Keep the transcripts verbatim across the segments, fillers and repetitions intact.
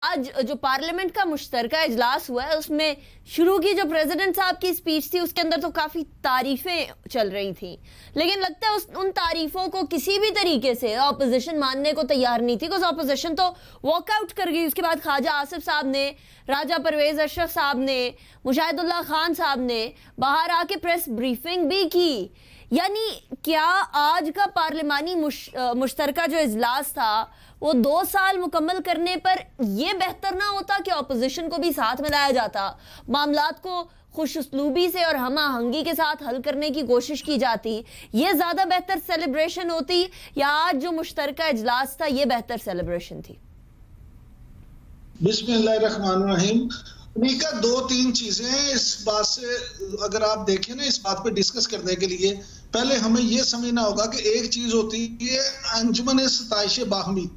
आज जो पार्लियामेंट का मुश्तरका इजलास हुआ है उसमें शुरू की जो प्रेसिडेंट साहब की स्पीच थी उसके अंदर तो काफ़ी तारीफें चल रही थी, लेकिन लगता है उस उन तारीफों को किसी भी तरीके से अपोजिशन मानने को तैयार नहीं थी, बिकॉज अपोजिशन तो वॉकआउट कर गई। उसके बाद ख्वाजा आसिफ साहब ने, राजा परवेज अशरफ साहब ने, मुशाहिदुल्लाह खान साहब ने बाहर आके प्रेस ब्रीफिंग भी की। यानी क्या आज का पार्लिमानी मुश, मुश्तरका जो इजलास था वो दो साल मुकम्मल करने पर यह बेहतर ना होता कि अपोजिशन को भी साथ में लाया जाता, मामलात को खुश उसलूबी से और हम आहंगी के साथ हल करने की कोशिश की जाती, ये ज्यादा बेहतर सेलिब्रेशन होती, या आज जो मुश्तरका इजलास था ये बेहतर सेलिब्रेशन थी? बिस्मिल्लाहिर्रहमानिर्रहीम। अमेरिका दो तीन चीजें हैं इस बात से, अगर आप देखें ना इस बात पे डिस्कस करने के लिए पहले हमें यह समझना होगा कि एक चीज होती है अंजुमन सताइश बाहमी,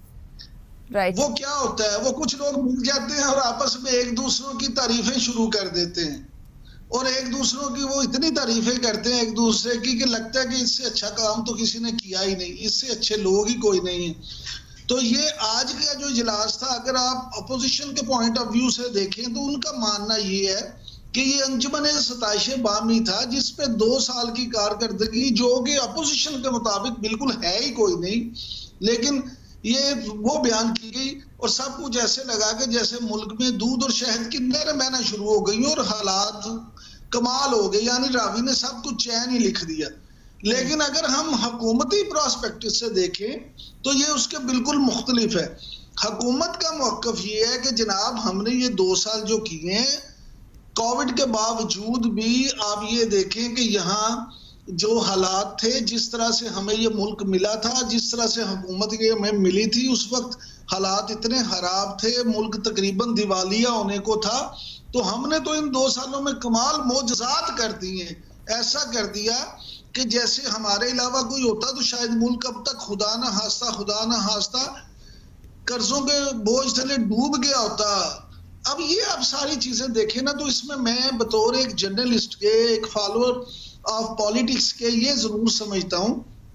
Right. वो क्या होता है? वो कुछ लोग मिल जाते हैं और आपस में एक दूसरों की तारीफें शुरू कर देते हैं और एक दूसरों की वो इतनी तारीफें करते हैं एक दूसरे की कि लगता है कि इससे अच्छा काम तो किसी ने किया ही नहीं, इससे अच्छे लोग ही कोई नहीं है। तो ये आज का जो इजलास था, अगर आप अपोजिशन के पॉइंट ऑफ व्यू से देखें तो उनका मानना ये है कि ये अंजुमन सताइश बामी था जिसपे दो साल की कारकर्दगी, जो कि अपोजिशन के मुताबिक बिल्कुल है ही कोई नहीं, लेकिन ये वो बयान की गई और सब कुछ ऐसे लगा कि जैसे मुल्क में दूध और शहद की नहरें बहना शुरू हो गई और हालात कमाल हो गए, यानी रावी ने सब कुछ चैन ही लिख दिया। लेकिन अगर हम हुकूमती प्रोस्पेक्टिव से देखें तो ये उसके बिल्कुल मुख्तलिफ है। हुकूमत का मौक़िफ़ ये है कि जनाब हमने ये दो साल जो किए हैं, कोविड के बावजूद भी आप ये देखें कि यहाँ जो हालात थे, जिस तरह से हमें ये मुल्क मिला था, जिस तरह से हुकूमत ये हमें मिली थी, उस वक्त हालात इतने खराब थे, मुल्क तकरीबन दिवालिया होने को था। तो हमने तो इन दो सालों में कमाल मोजज़ात कर दिए, ऐसा कर दिया कि जैसे हमारे अलावा कोई होता तो शायद मुल्क अब तक खुदा ना हास्ता खुदा ना हास्ता कर्जों के बोझ तले डूब गया होता। अब ये आप सारी चीजें देखें ना, तो इसमें मैं बतौर एक जर्नलिस्ट के, एक फॉलोअर ऑफ पॉलिटिक्स के, ये जरूर समझता हूं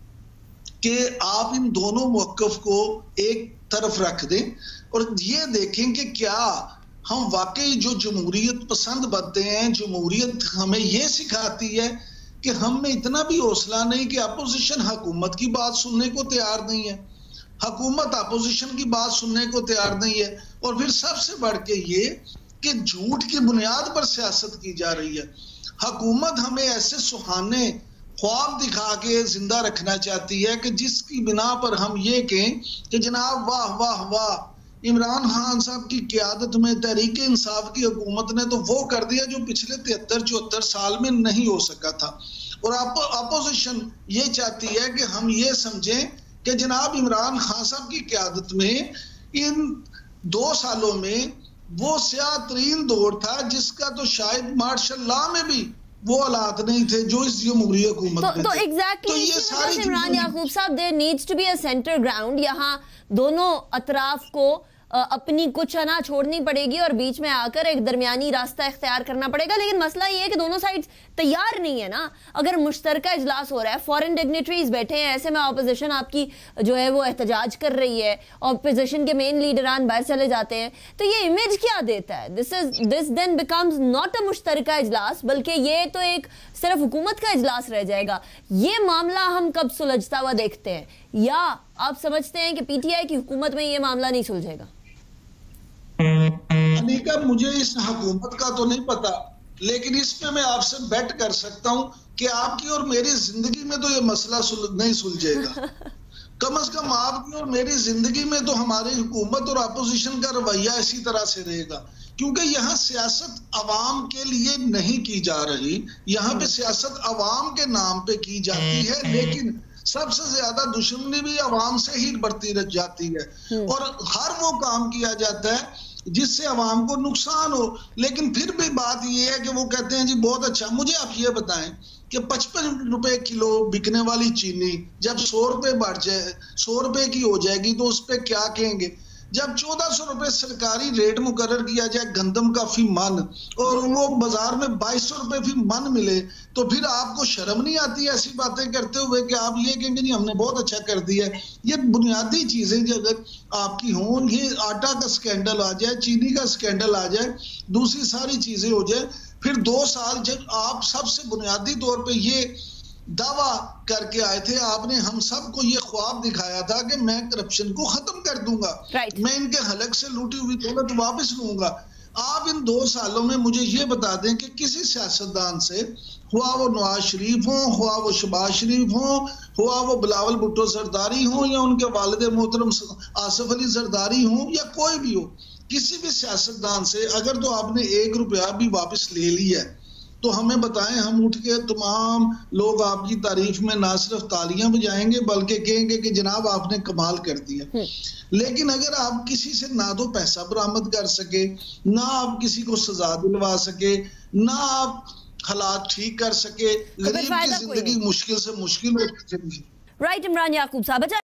कि आप इन दोनों मौक़िफ़ को एक तरफ रख दें और ये देखें कि क्या हम वाकई जो जमहूरियत पसंद बनते हैं, जमहूरियत हमें ये सिखाती है कि हम में इतना भी हौसला नहीं कि अपोजिशन हुकूमत की बात सुनने को तैयार नहीं है, हुकूमत अपोजिशन की बात सुनने को तैयार नहीं है, और फिर सबसे बढ़ के ये कि झूठ की बुनियाद पर सियासत की जा रही है। हुकूमत हमें ऐसे सुहाने ख्वाब दिखा के जिंदा रखना चाहती है कि जिसकी बिना पर हम ये कहें कि जनाब वाह वाह वाह, इमरान खान साहब की क़यादत में तहरीक इंसाफ की हुकूमत ने तो वो कर दिया जो पिछले तिहत्तर चौहत्तर साल में नहीं हो सका था। और अपोजिशन ये चाहती है कि हम ये समझें कि जनाब इमरान खान साहब की क़यादत में इन दो सालों में वो स्याह तरीन दौर था जिसका तो शायद मार्शल लॉ में भी वो हालात नहीं थे जो इस जमहूरी हुकूमत तो, में तो थे। एग्जैक्टली तो ये सारी इमरान याकूब साहब, there needs to be a centre ground. यहाँ दोनों अतराफ को अपनी कुछ अना छोड़नी पड़ेगी और बीच में आकर एक दरमियानी रास्ता इख्तियार करना पड़ेगा। लेकिन मसला ये है कि दोनों साइड तैयार नहीं है ना। अगर मुश्तरका इजलास हो रहा है, फॉरेन डिग्नेटरीज बैठे हैं, ऐसे में अपोजिशन आपकी जो है वो एहतजाज कर रही है, अपोजिशन के मेन लीडरान बाहर चले जाते हैं, तो ये इमेज क्या देता है? This is this then becomes not a मुश्तरका इजलास, बल्कि ये तो एक सिर्फ हुकूमत का इजलास रह जाएगा। ये मामला हम कब सुलझता हुआ देखते हैं, या आप समझते हैं कि पीटीआई की हुकूमत में ये मामला नहीं सुलझेगा? अनिका, मुझे इस हुकूमत का तो नहीं पता, लेकिन इस पे मैं आपसे बेट कर सकता हूं कि आपकी और मेरी जिंदगी में तो ये मसला सुल, नहीं सुलझेगा। कम से कम आपकी और मेरी जिंदगी में तो हमारी हुकूमत और अपोजिशन का रवैया इसी तरह से रहेगा, क्योंकि यहाँ सियासत अवाम के लिए नहीं की जा रही, यहाँ पे सियासत अवाम के नाम पे की जाती है, लेकिन सबसे ज्यादा दुश्मनी भी अवाम से ही बढ़ती रह जाती है और हर वो काम किया जाता है जिससे अवाम को नुकसान हो। लेकिन फिर भी बात ये है कि वो कहते हैं जी बहुत अच्छा। मुझे आप ये बताएं कि पचपन रुपए किलो बिकने वाली चीनी जब सौ रुपए बढ़ जाए, सौ रुपए की हो जाएगी तो उस पर क्या कहेंगे? जब चौदह सौ रुपए सरकारी रेट मुकर्रर किया जाए गंदम का फी मन और वो बाजार में बाईस सौ रुपए फी मन मिले, तो फिर आपको शर्म नहीं आती ऐसी बातें करते हुए कि आप ये कहेंगे नहीं हमने बहुत अच्छा कर दिया। ये बुनियादी चीजें जो अगर आपकी हों, ये आटा का स्कैंडल आ जाए, चीनी का स्कैंडल आ जाए, दूसरी सारी चीजें हो जाए, फिर दो साल जब आप सबसे बुनियादी तौर पर ये दावा करके आए थे, आपने हम सबको ये ख्वाब दिखाया था कि मैं करप्शन को खत्म कर दूंगा, right. मैं इनके हलक से लूटी हुई दौलत वापस लूंगा। आप इन दो सालों में मुझे ये बता दें कि किसी सियासतदान से, हुआ वो नवाज शरीफ हो, हुआ वो शहबाज शरीफ हो, हुआ वो बिलावल भुट्टो जरदारी हो, या उनके वालिद मोहतरम आसिफ अली जरदारी हो, या कोई भी हो, किसी भी सियासतदान से अगर तो आपने एक रुपया भी वापस ले लिया है तो हमें बताएं, हम उठ के तमाम लोग आपकी तारीफ में ना सिर्फ तालियां बजाएंगे बल्कि कहेंगे कि जनाब आपने कमाल कर दिया। लेकिन अगर आप किसी से ना तो पैसा बरामद कर सके, ना आप किसी को सजा दिलवा सके, ना आप हालात ठीक कर सके, गरीब की जिंदगी मुश्किल से मुश्किल हो। राइट इमरान याकूब साहब।